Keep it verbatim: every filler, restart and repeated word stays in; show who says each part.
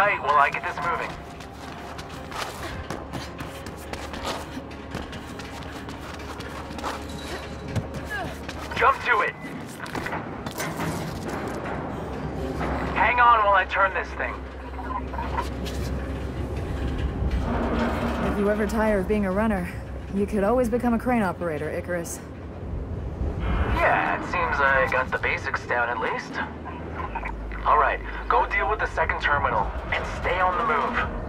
Speaker 1: tight while I get this moving. Jump to it! Hang on while I turn this thing.
Speaker 2: If you ever tire of being a runner, you could always become a crane operator, Icarus.
Speaker 1: Yeah, it seems I got the basics down at least. Alright, go deal with the second terminal, and stay on the move.